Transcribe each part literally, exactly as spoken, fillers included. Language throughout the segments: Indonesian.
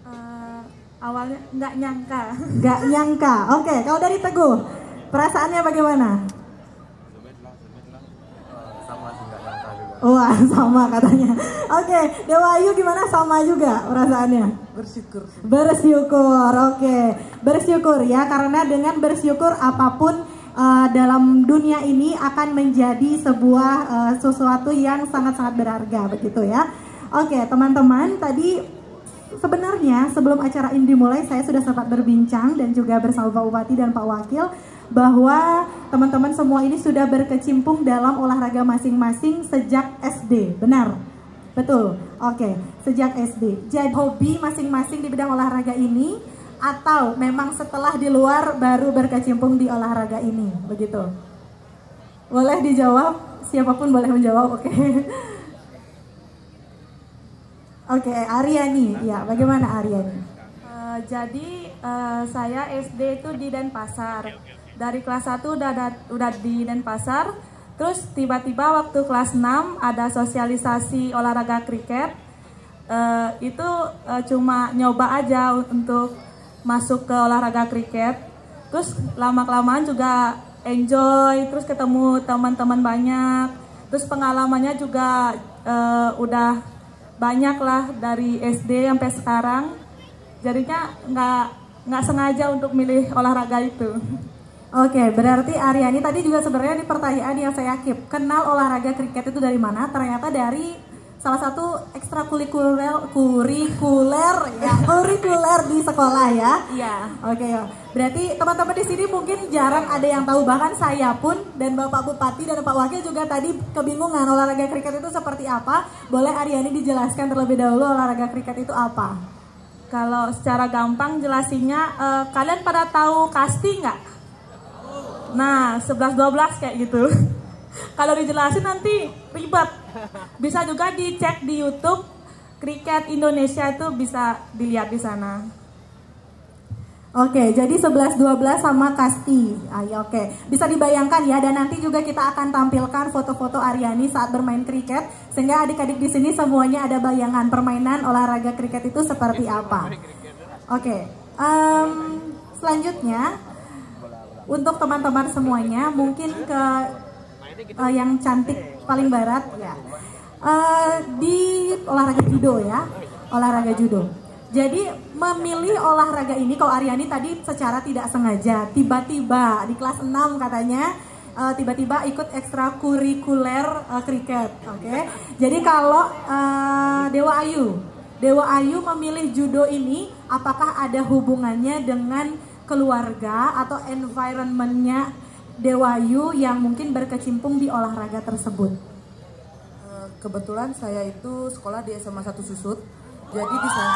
Uh, awalnya nggak nyangka. Nggak nyangka. Oke, kalau dari Teguh, perasaannya bagaimana? Sama sih, nggak nyangka juga. Wah, sama katanya. Oke, Dewa Ayu gimana? Sama juga perasaannya? Bersyukur. Bersyukur, oke. Bersyukur ya, karena dengan bersyukur apapun uh, dalam dunia ini akan menjadi sebuah uh, sesuatu yang sangat-sangat berharga, begitu ya. Oke, teman-teman, tadi sebenarnya sebelum acara ini dimulai saya sudah sempat berbincang dan juga bersama Pak Bupati dan Pak Wakil bahwa teman-teman semua ini sudah berkecimpung dalam olahraga masing-masing sejak S D, benar? Betul, oke, sejak S D. Jadi hobi masing-masing di bidang olahraga ini atau memang setelah di luar baru berkecimpung di olahraga ini, begitu? Boleh dijawab, siapapun boleh menjawab, oke. Oke, Aryani, ya, bagaimana Aryani? Uh, jadi uh, saya S D itu di Denpasar. Dari kelas satu udah ada, udah di Denpasar. Terus tiba-tiba waktu kelas enam ada sosialisasi olahraga kriket. Uh, itu uh, cuma nyoba aja untuk masuk ke olahraga kriket. Terus lama-kelamaan juga enjoy, terus ketemu teman-teman banyak. Terus pengalamannya juga uh, udah banyak lah dari S D sampai sekarang. Jadinya nggak nggak sengaja untuk milih olahraga itu. Oke, berarti Aryani tadi juga sebenarnya di pertanyaan yang saya keep, kenal olahraga kriket itu dari mana? Ternyata dari salah satu ekstrakurikuler kurikuler ya, kurikuler di sekolah ya. Iya. Oke, ya. Berarti teman-teman di sini mungkin jarang ada yang tahu, bahkan saya pun dan Bapak Bupati dan Pak Wakil juga tadi kebingungan olahraga kriket itu seperti apa. Boleh Aryani dijelaskan terlebih dahulu olahraga kriket itu apa? Kalau secara gampang jelasinnya, uh, kalian pada tahu kasti nggak? Nah, sebelas dua belas kayak gitu. Kalau dijelasin nanti ribet. Bisa juga dicek di YouTube, Kriket Indonesia itu bisa dilihat di sana. Oke, jadi sebelas dua belas sama kasti. Ayo, oke. Bisa dibayangkan ya, dan nanti juga kita akan tampilkan foto-foto Aryani saat bermain kriket, sehingga adik-adik di sini semuanya ada bayangan permainan olahraga kriket itu seperti apa. Oke, um, selanjutnya untuk teman-teman semuanya, mungkin ke uh, yang cantik paling barat ya, uh, di olahraga judo ya, olahraga judo. Jadi memilih olahraga ini, kalau Aryani tadi secara tidak sengaja, tiba-tiba di kelas enam katanya, uh, tiba-tiba ikut ekstrakurikuler uh, kriket, oke? Okay? Jadi kalau uh, Dewa Ayu, Dewa Ayu memilih judo ini, apakah ada hubungannya dengan keluarga atau environmentnya Dewa Ayu yang mungkin berkecimpung di olahraga tersebut? Kebetulan saya itu sekolah di S M A satu Susut, jadi di sana.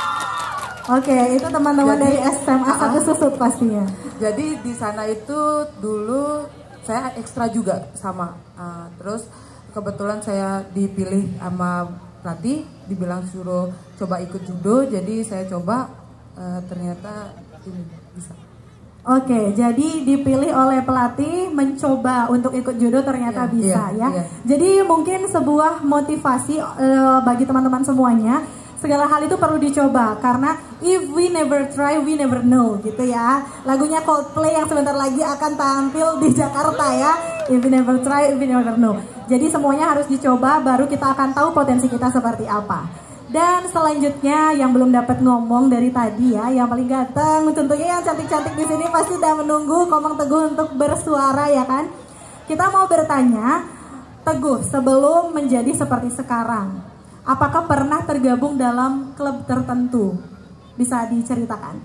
Oke, itu teman-teman dari S M A satu Susut pastinya. Jadi di sana itu dulu saya ekstra juga sama. Uh, terus kebetulan saya dipilih sama pelatih, dibilang suruh coba ikut judo, jadi saya coba, uh, ternyata ini bisa. Oke, jadi dipilih oleh pelatih mencoba untuk ikut judo, ternyata yeah, bisa yeah, ya. Yeah. Jadi mungkin sebuah motivasi uh, bagi teman-teman semuanya. Segala hal itu perlu dicoba karena if we never try, we never know gitu ya. Lagunya Coldplay yang sebentar lagi akan tampil di Jakarta ya. If we never try, we never know. Jadi semuanya harus dicoba, baru kita akan tahu potensi kita seperti apa. Dan selanjutnya yang belum dapat ngomong dari tadi ya, yang paling ganteng tentunya yang cantik-cantik di sini pasti udah menunggu Komang Teguh untuk bersuara ya kan. Kita mau bertanya, Teguh sebelum menjadi seperti sekarang, apakah pernah tergabung dalam klub tertentu? Bisa diceritakan?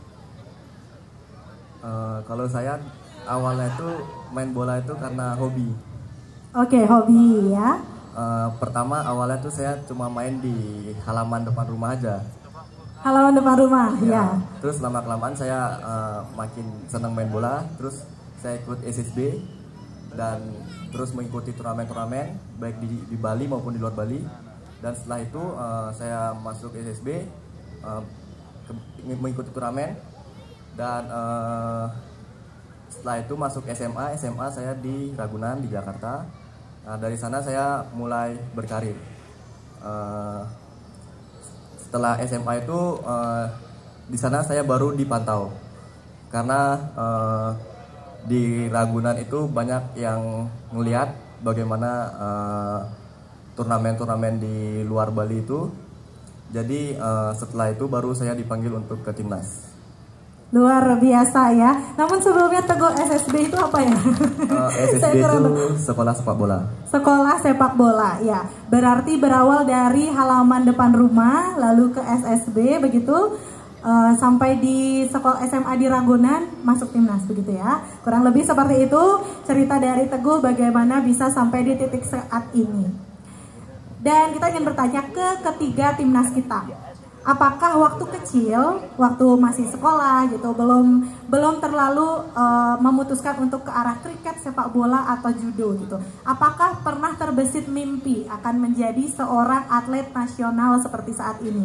Uh, kalau saya awalnya itu main bola itu karena hobi. Oke, hobi ya. Uh, pertama awalnya tuh saya cuma main di halaman depan rumah aja. Halaman depan rumah, ya. ya. Terus lama kelamaan saya uh, makin senang main bola. Terus saya ikut S S B dan terus mengikuti turnamen-turnamen baik di, di Bali maupun di luar Bali. Dan setelah itu uh, saya masuk S S B, uh, ke, mengikuti turnamen dan uh, setelah itu masuk S M A. S M A saya di Ragunan di Jakarta. Nah, dari sana saya mulai berkarir. Uh, setelah S M A itu uh, di sana saya baru dipantau karena uh, di Ragunan itu banyak yang ngelihat bagaimana uh, turnamen-turnamen di luar Bali itu. Jadi uh, setelah itu baru saya dipanggil untuk ke timnas. Luar biasa ya. Namun sebelumnya Teguh S S B itu apa ya? Uh, S S B itu sekolah sepak bola. Sekolah sepak bola, ya. Berarti berawal dari halaman depan rumah, lalu ke S S B begitu, uh, sampai di sekolah S M A di Ragunan masuk timnas begitu ya. Kurang lebih seperti itu cerita dari Teguh bagaimana bisa sampai di titik saat ini. Dan kita ingin bertanya ke ketiga timnas kita. Apakah waktu kecil, waktu masih sekolah gitu, belum belum terlalu uh, memutuskan untuk ke arah kriket, sepak bola atau judo gitu. Apakah pernah terbesit mimpi akan menjadi seorang atlet nasional seperti saat ini?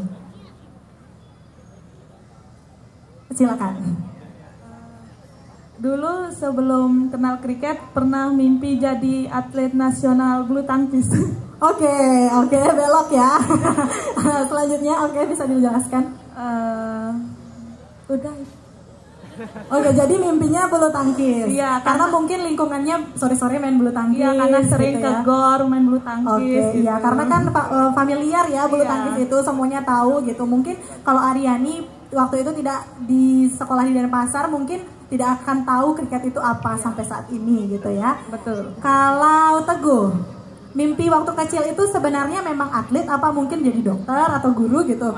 Silakan. Dulu sebelum kenal kriket pernah mimpi jadi atlet nasional bulu tangkis. Oke, oke, belok ya. Selanjutnya, oke, bisa dijelaskan? Uh, udah. Oke, jadi mimpinya bulu tangkis. Iya, karena, karena mungkin lingkungannya sore-sore main bulu tangkis. Iya, karena sering gitu ke ya. gor main bulu tangkis. Oke, iya, gitu. karena kan familiar ya bulu iya. tangkis itu, semuanya tahu gitu. Mungkin kalau Aryani waktu itu tidak di sekolah di Denpasar, mungkin tidak akan tahu kriket itu apa sampai saat ini gitu ya. Betul. Kalau Teguh, mimpi waktu kecil itu sebenarnya memang atlet apa mungkin jadi dokter atau guru gitu?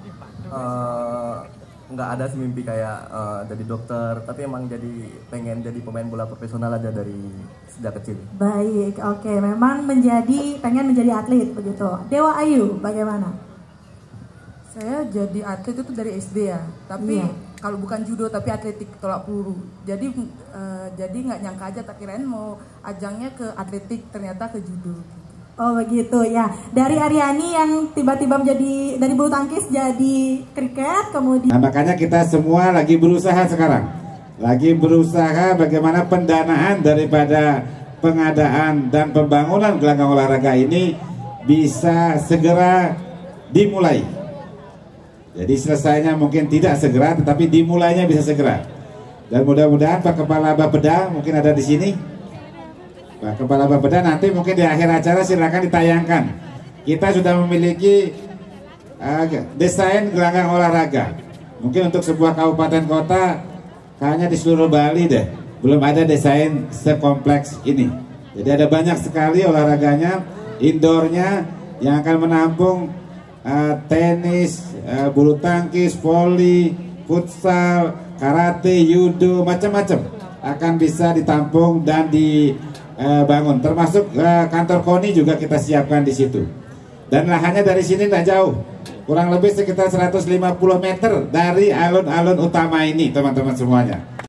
Uh, nggak ada sih mimpi kayak uh, jadi dokter, tapi emang jadi pengen jadi pemain bola profesional aja dari sejak kecil. Baik, oke, memang menjadi pengen menjadi atlet begitu. Dewa Ayu, bagaimana? Saya jadi atlet itu dari S D ya, tapi iya. kalau bukan judo tapi atletik tolak peluru. Jadi uh, jadi nggak nyangka aja, tak kirain mau ajangnya ke atletik, ternyata ke judo. Oh begitu ya. Dari Aryani yang tiba-tiba menjadi dari bulu tangkis jadi kriket, kemudian. Nah, makanya kita semua lagi berusaha sekarang, lagi berusaha bagaimana pendanaan daripada pengadaan dan pembangunan gelanggang olahraga ini bisa segera dimulai. Jadi selesainya mungkin tidak segera, tetapi dimulainya bisa segera. Dan mudah-mudahan Pak Kepala Bapeda mungkin ada di sini. Pak Kepala Bapeda nanti mungkin di akhir acara silakan ditayangkan. Kita sudah memiliki uh, desain gelanggang olahraga. Mungkin untuk sebuah kabupaten kota hanya di seluruh Bali deh, belum ada desain sekompleks ini. Jadi ada banyak sekali olahraganya, indoornya yang akan menampung Uh, tenis, uh, bulu tangkis, voli, futsal, karate, judo, macam-macam akan bisa ditampung dan dibangun. Uh, Termasuk uh, kantor KONI juga kita siapkan di situ. Dan lahannya dari sini tidak jauh, kurang lebih sekitar seratus lima puluh meter dari alun-alun utama ini, teman-teman semuanya.